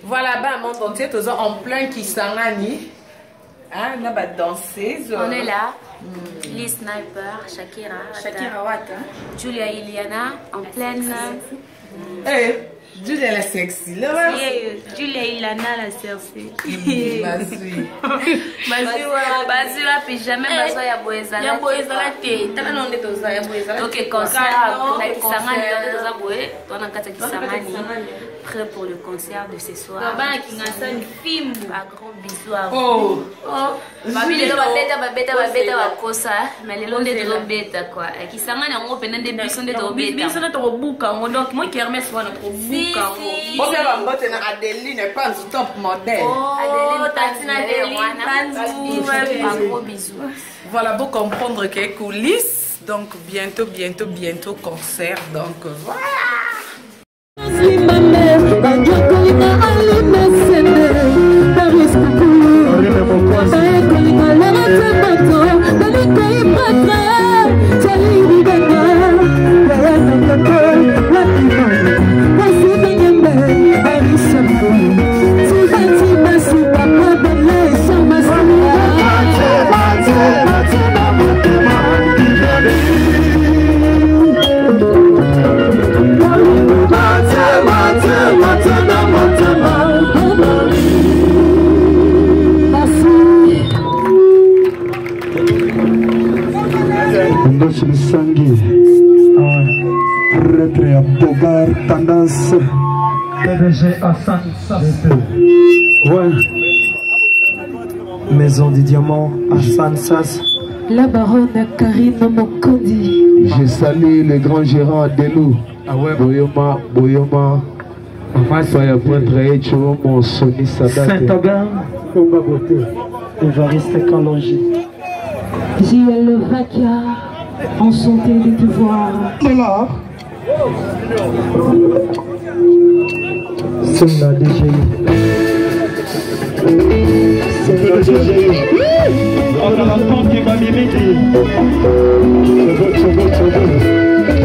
Voilà, ben, monde entier, tous en plein Kisangani. Hein, on a danseuse. On est là. Les snipers, Shakira Wata, Julia Iliana, en pleine. Eh, Julia la sexy, là, Julia Iliana la sexy. Basui. Basui la pyjama, basui ya boezala. Ya boezala te. Tala nonde toza ya boezala. Ok, concert na Kisangani, nonde toza boe. Tona kata Kisangani. Prêt pour le concert de ce soir. Baba Kingasa ni film. Un gros bisou à vous. Oh. Babi lelo babeta bakosa. Mais lelo nde to beta quoi. Kisangani ngo pena nde biso nde to beta. Biso nde to buka ngo donc moi Kermesse wana to buka ngo. Bon bien ba mbote na Adeline pas top modèle. Adeline Tatina Adeline. Un gros bisou. Voilà, pour comprendre que coulisses. Donc bientôt concert. Donc voilà. Prêtre à Bogar, tendance. PDG Hassan Sass. Ouais. Maison du Diamant, Hassan Sass. La baronne Karine Mokondi. Je salue le grand gérant Delou. Ah ouais. Boyoma. Enfin, soyez prêtre et mon Sony Sadat. Saint-Aubin, Comba Beauté. Évariste Kalonji. JL Vakia. Enchanté de te voir. C'est là. C'est la DGI. C'est la DGI. On a la tante qui m'a limité. C'est bon.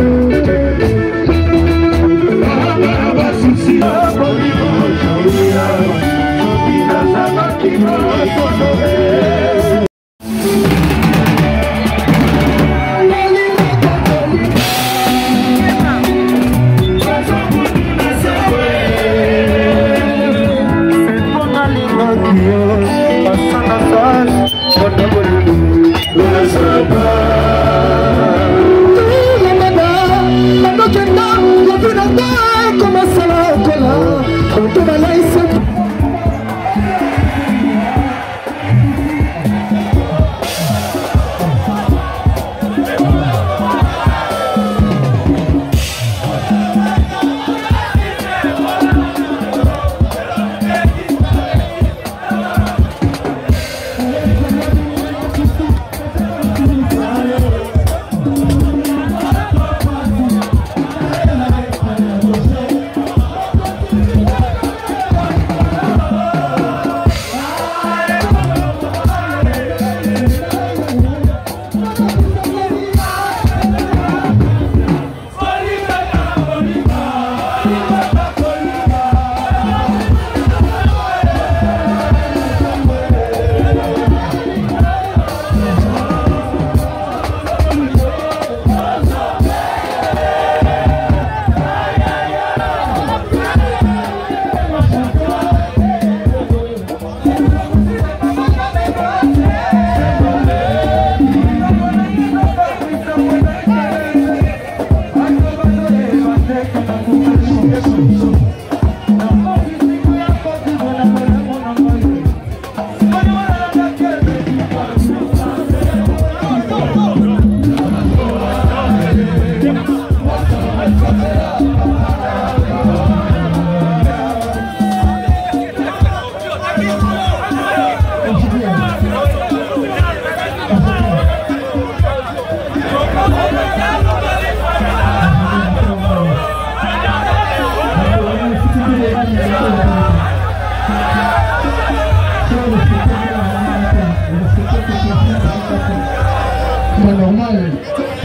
normal.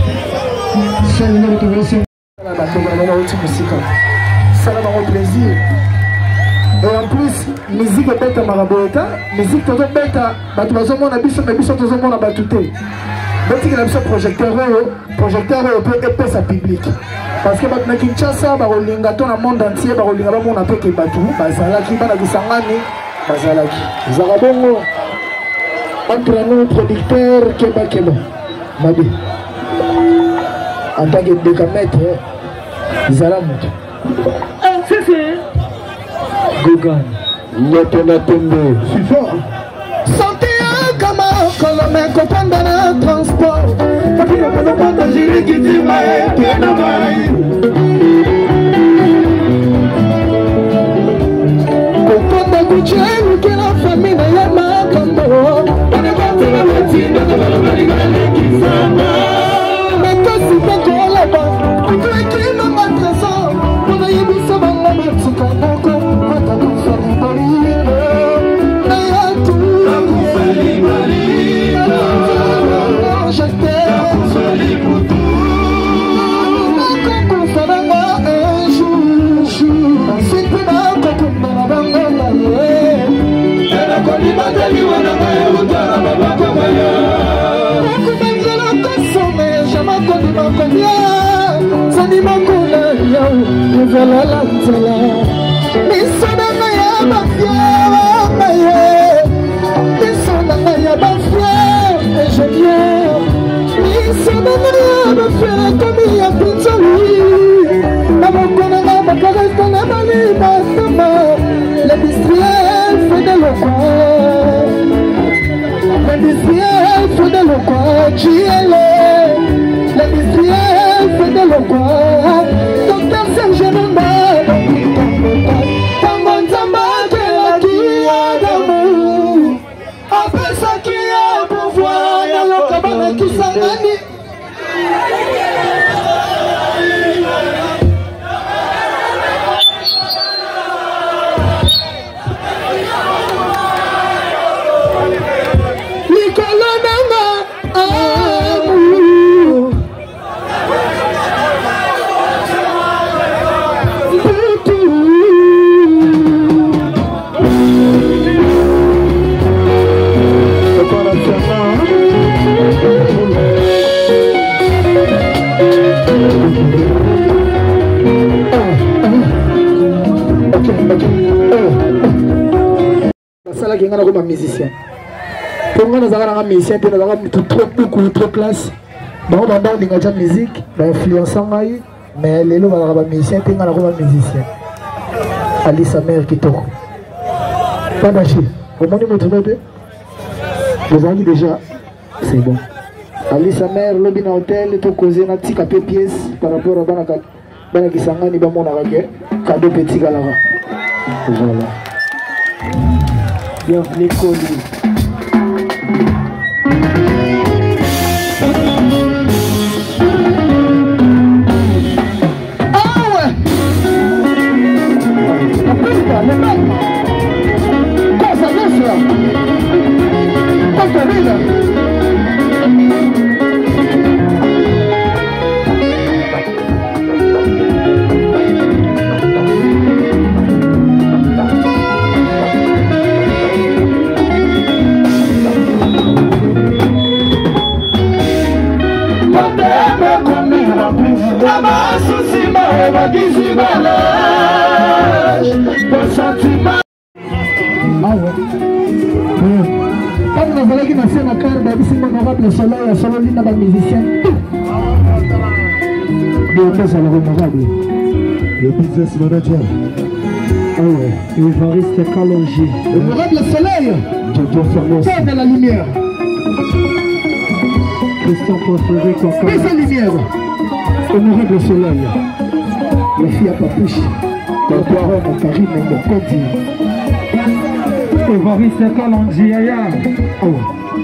C'est une autorisation. Ça va dans plaisir. Et en plus, musique est bête à Maraboeta, musique est bête à Batouazomon, à Bisson, mais Bisson, à Batouté. Donc, il y a un projecteur peut épais sa public. Parce que maintenant, Kinshasa, Barolinga, dans le monde entier, Barolinga, on a fait Batou, Bazalaki, Banagusangani, Bazalaki. Zarabongo, entre nous, producteur, Keba Keba, Mabi. En tant que décamètre, Zaramut. Gogan, Nyatona Tembe, suffisant. Santé à Kama, Colomé, comprendre dans le transport. Parce que nous ne pas de gérer qui dit maïs, qui est dans maïs. Comprendre de Gouchen, qui est la famille de Yama, Kambo. On est parti dans le team, on est dans le qui s'en mais que si pas qu'on là-bas, on peut écrire dans ma trésor. On a eu ça dans la main, l'industriel fait de l'eau, l'industriel fait de l'eau, docteur Saint-Germain, Tangonzamba, qui a d'amour, après ça qui a pouvoir, dans le cabane qui s'engage. qui est un musicien. Pour moi, nous avons un musicien, nous avons trop classe. Nous avons une musique, nous avons influence, mais les gens ont un musicien, nous avons un musicien. Ali Samer qui toque. Pas d'acheter. Au moment où vous trouvez, vous avez déjà, c'est bon. Ali Samer, le bin hôtel, tout causé, un petit capé pièce par rapport à Bana Kisangani, Bamon Aragé, cadeau petit galava. Voilà. Bienvenue, Coli. Ah ouais! Le mec! Quoi ça vient ça? Quoi ça vient? Comme nous voulons qu'il y ait un carte, le soleil, le soleil, il y a des musiciens. Le business manager. Ah ouais, Évariste Kalonji. Honorable le soleil. Fais de la lumière. Christian Préféré Coca. Fais sa lumière. Honorable le soleil. La fille à Papouche. Mon poireau, mon Karim et mon Cody. Évariste Kalonji, Aya. Oh.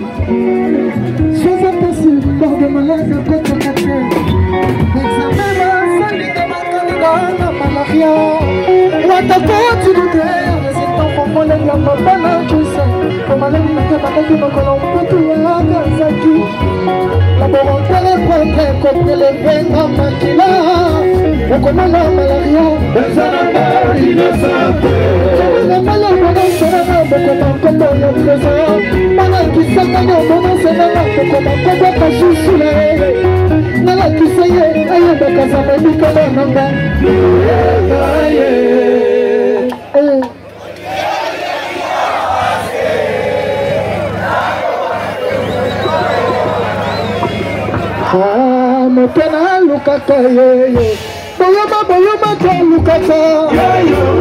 Sois impossible, bord de malaise après ton café. L'examen m'a sali de ma candidat, la malaria. Watako, tu nous terres, les enfants font les gamins, pas là, tu sais. Comme à l'unité, ma tête, nos colons, tout le monde, Zaki. Laboratoire est prêt, contre les veines, en maquilla. On connaît la malaria. Les enfants innocents. Motena lukaka ye boyoma boyoma to lukaka